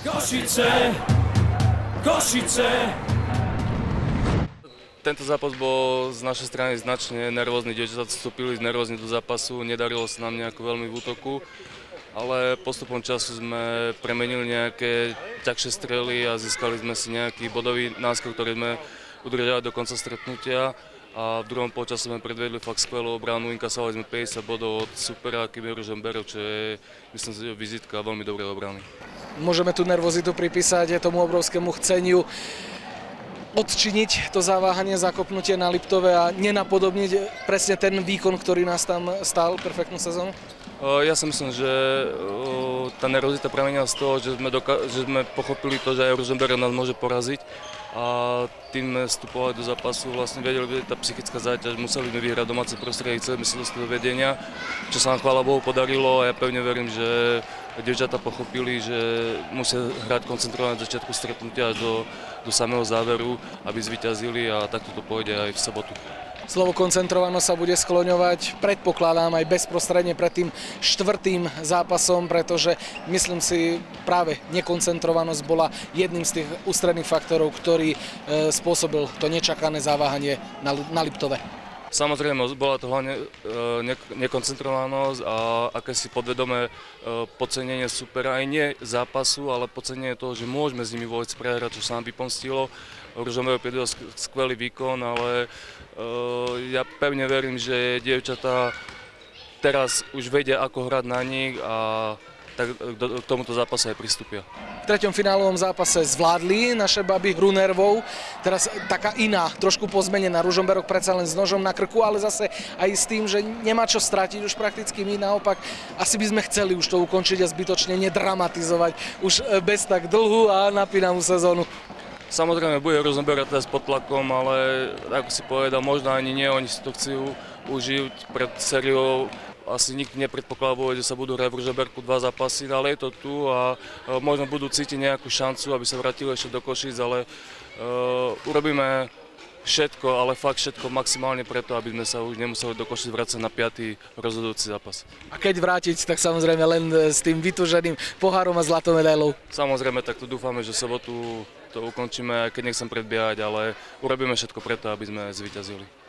Košice, Košice. Tento zápas bol z našej strany značne nervózny, dievčatá vstúpili nervózne do zápasu, nedarilo sa nám nejako veľmi v útoku, ale postupom času sme premenili nejaké ťažšie strely a získali sme si nejaký bodový náskok, ktorý sme udržali do konca stretnutia a v druhom polčase sme predvedli fakt skvelú obranu, inkasovali sme 50 bodov od supera Kimi Ružomberok, čo je, myslím si, vizitka veľmi dobrej obrany. Môžeme tú nervozitu pripísať tomu obrovskému chceniu odčiniť to zaváhanie, zakopnutie na Liptove a nenapodobniť presne ten výkon, ktorý nás tam stál perfektnú sezónu? Ja si myslím, že tá nervozita pramenila z toho, že sme pochopili to, že aj Ružomberok nás môže poraziť a tým sme vstupovali do zápasu, vlastne vedeli, že tá psychická záťaž, museli sme vyhrať domáce prostredie, chceli sme sa dostať do vedenia, čo sa nám chvála Bohu podarilo a ja pevne verím, že dievčatá pochopili, že musia hrať koncentrované od začiatku stretnutia až do samého záveru, aby zvíťazili a takto to pôjde aj v sobotu. Slovo koncentrovanosť sa bude skloňovať, predpokladám, aj bezprostredne pred tým štvrtým zápasom, pretože myslím si, práve nekoncentrovanosť bola jedným z tých ústredných faktorov, ktorý spôsobil to nečakané zaváhanie na Liptove. Samozrejme, bola to hlavne nekoncentrovanosť a akési podvedomé podcenenie supera, aj nie zápasu, ale podcenenie toho, že môžeme s nimi vôbec prehrať, čo sa nám vypomstilo. Ružomberok predvedol skvelý výkon, ale ja pevne verím, že dievčatá teraz už vedia, ako hrať na nich a tak k tomuto zápasu aj pristúpia. V treťom finálovom zápase zvládli naše baby hru nervov, teraz taká iná, trošku pozmenená, Ružomberok predsa len s nožom na krku, ale zase aj s tým, že nemá čo stratiť už prakticky my, naopak asi by sme chceli už to ukončiť a zbytočne nedramatizovať už bez tak dlhú a napínavú sezónu. Samozrejme, bude Ružomberok teraz pod tlakom, ale ako si povedal, možno ani nie, oni si to chcú užiť pred sériou. Asi nikto nepredpokladal, že sa budú hrať v Ružomberku 2 zápasy, ale je to tu a možno budú cítiť nejakú šancu, aby sa vrátili ešte do Košíc, ale urobíme všetko, ale fakt všetko maximálne preto, aby sme sa už nemuseli do Košíc vrácať na 5. rozhodujúci zápas. A keď vrátiť, tak samozrejme len s tým vytúženým pohárom a zlatou medailou. Samozrejme, tak to dúfame, že sobotu to ukončíme, aj keď nechcem predbiehať, ale urobíme všetko preto, aby sme zvíťazili.